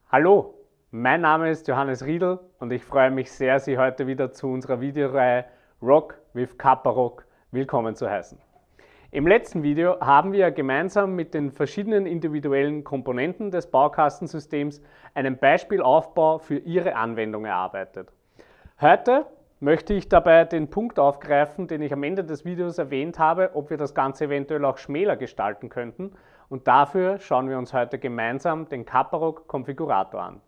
Hallo, mein Name ist Johannes Riedl und ich freue mich sehr, Sie heute wieder zu unserer Videoreihe Rock with Kaparok willkommen zu heißen. Im letzten Video haben wir gemeinsam mit den verschiedenen individuellen Komponenten des Baukastensystems einen Beispielaufbau für Ihre Anwendung erarbeitet. Heute möchte ich dabei den Punkt aufgreifen, den ich am Ende des Videos erwähnt habe, ob wir das Ganze eventuell auch schmäler gestalten könnten. Und dafür schauen wir uns heute gemeinsam den Kaparok-Konfigurator an.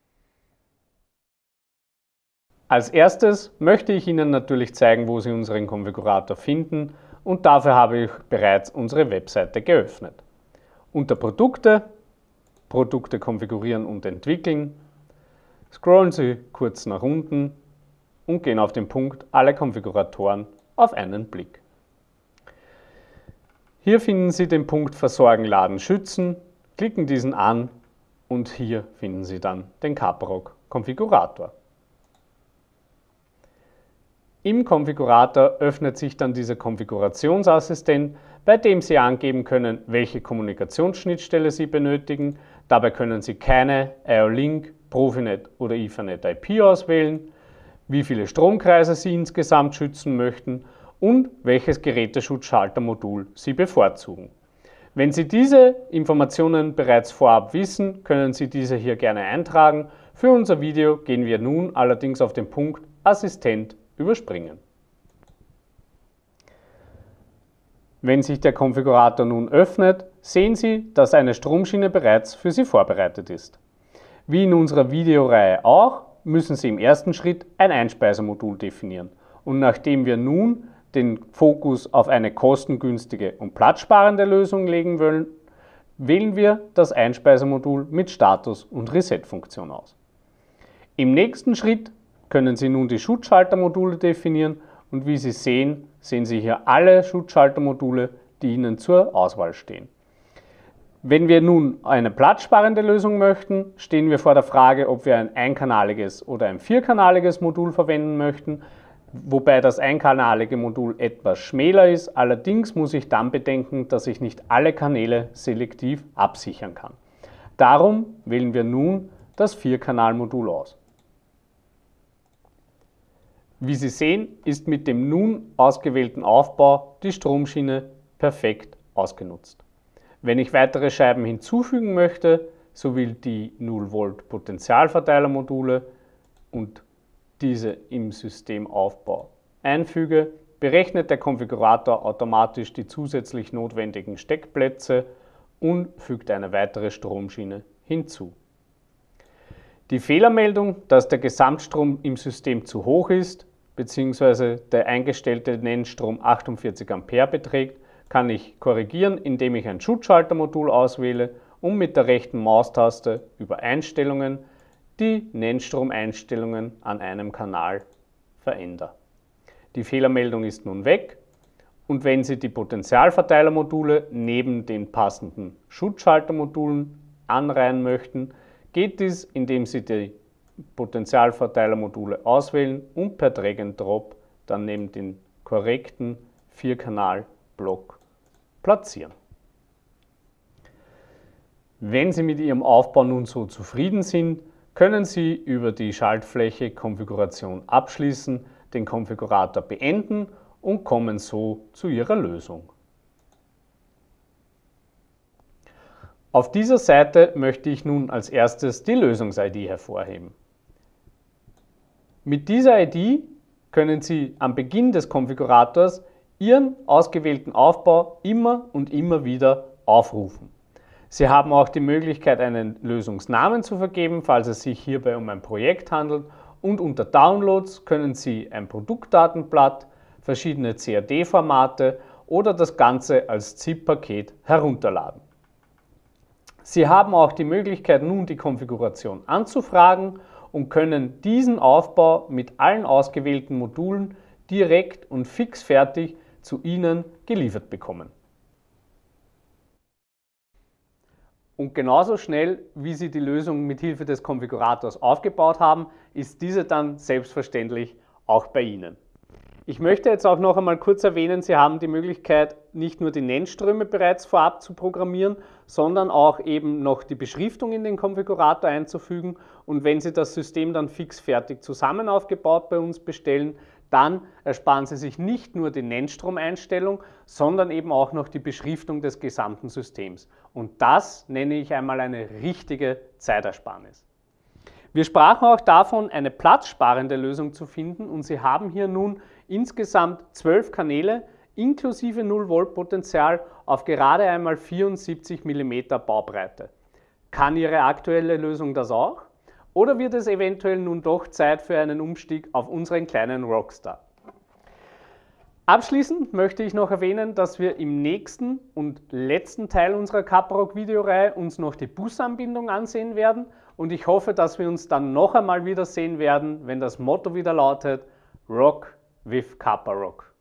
Als erstes möchte ich Ihnen natürlich zeigen, wo Sie unseren Konfigurator finden, und dafür habe ich bereits unsere Webseite geöffnet. Unter Produkte, Produkte konfigurieren und entwickeln, scrollen Sie kurz nach unten und gehen auf den Punkt Alle Konfiguratoren auf einen Blick. Hier finden Sie den Punkt Versorgen, Laden, Schützen, klicken diesen an und hier finden Sie dann den Kaparok-Konfigurator. Im Konfigurator öffnet sich dann dieser Konfigurationsassistent, bei dem Sie angeben können, welche Kommunikationsschnittstelle Sie benötigen. Dabei können Sie keine IO-Link, Profinet oder Ethernet IP auswählen, wie viele Stromkreise Sie insgesamt schützen möchten und welches Geräteschutzschaltermodul Sie bevorzugen. Wenn Sie diese Informationen bereits vorab wissen, können Sie diese hier gerne eintragen. Für unser Video gehen wir nun allerdings auf den Punkt Assistent überspringen. Wenn sich der Konfigurator nun öffnet, sehen Sie, dass eine Stromschiene bereits für Sie vorbereitet ist. Wie in unserer Videoreihe auch, müssen Sie im ersten Schritt ein Einspeisemodul definieren. Und nachdem wir nun den Fokus auf eine kostengünstige und platzsparende Lösung legen wollen, wählen wir das Einspeisemodul mit Status- und Reset-Funktion aus. Im nächsten Schritt können Sie nun die Schutzschaltermodule definieren und wie Sie sehen, sehen Sie hier alle Schutzschaltermodule, die Ihnen zur Auswahl stehen. Wenn wir nun eine platzsparende Lösung möchten, stehen wir vor der Frage, ob wir ein einkanaliges oder ein vierkanaliges Modul verwenden möchten, wobei das einkanalige Modul etwas schmäler ist. Allerdings muss ich dann bedenken, dass ich nicht alle Kanäle selektiv absichern kann. Darum wählen wir nun das Vierkanalmodul aus. Wie Sie sehen, ist mit dem nun ausgewählten Aufbau die Stromschiene perfekt ausgenutzt. Wenn ich weitere Scheiben hinzufügen möchte, sowie die 0 Volt Potentialverteilermodule und diese im Systemaufbau einfüge, berechnet der Konfigurator automatisch die zusätzlich notwendigen Steckplätze und fügt eine weitere Stromschiene hinzu. Die Fehlermeldung, dass der Gesamtstrom im System zu hoch ist bzw. der eingestellte Nennstrom 48 Ampere beträgt, kann ich korrigieren, indem ich ein Schutzschaltermodul auswähle und mit der rechten Maustaste über Einstellungen die Nennstromeinstellungen an einem Kanal verändere. Die Fehlermeldung ist nun weg und wenn Sie die Potentialverteilermodule neben den passenden Schutzschaltermodulen anreihen möchten, geht dies, indem Sie die Potentialverteilermodule auswählen und per Drag and Drop dann neben den korrekten Vierkanalblock platzieren. Wenn Sie mit Ihrem Aufbau nun so zufrieden sind, können Sie über die Schaltfläche Konfiguration abschließen, den Konfigurator beenden und kommen so zu Ihrer Lösung. Auf dieser Seite möchte ich nun als erstes die Lösungs-ID hervorheben. Mit dieser ID können Sie am Beginn des Konfigurators Ihren ausgewählten Aufbau immer und immer wieder aufrufen. Sie haben auch die Möglichkeit, einen Lösungsnamen zu vergeben, falls es sich hierbei um ein Projekt handelt, und unter Downloads können Sie ein Produktdatenblatt, verschiedene CAD-Formate oder das Ganze als ZIP-Paket herunterladen. Sie haben auch die Möglichkeit, nun die Konfiguration anzufragen und können diesen Aufbau mit allen ausgewählten Modulen direkt und fix fertig zu Ihnen geliefert bekommen. Und genauso schnell, wie Sie die Lösung mit Hilfe des Konfigurators aufgebaut haben, ist diese dann selbstverständlich auch bei Ihnen. Ich möchte jetzt auch noch einmal kurz erwähnen, Sie haben die Möglichkeit, nicht nur die Nennströme bereits vorab zu programmieren, sondern auch eben noch die Beschriftung in den Konfigurator einzufügen. Und wenn Sie das System dann fix fertig zusammen aufgebaut bei uns bestellen, dann ersparen Sie sich nicht nur die Nennstromeinstellung, sondern eben auch noch die Beschriftung des gesamten Systems. Und das nenne ich einmal eine richtige Zeitersparnis. Wir sprachen auch davon, eine platzsparende Lösung zu finden, und Sie haben hier nun insgesamt 12 Kanäle inklusive 0 Volt Potential auf gerade einmal 74 mm Baubreite. Kann Ihre aktuelle Lösung das auch? Oder wird es eventuell nun doch Zeit für einen Umstieg auf unseren kleinen Rockstar? Abschließend möchte ich noch erwähnen, dass wir im nächsten und letzten Teil unserer Caparock Videoreihe uns noch die Busanbindung ansehen werden, und ich hoffe, dass wir uns dann noch einmal wiedersehen werden, wenn das Motto wieder lautet Rock with Caparock.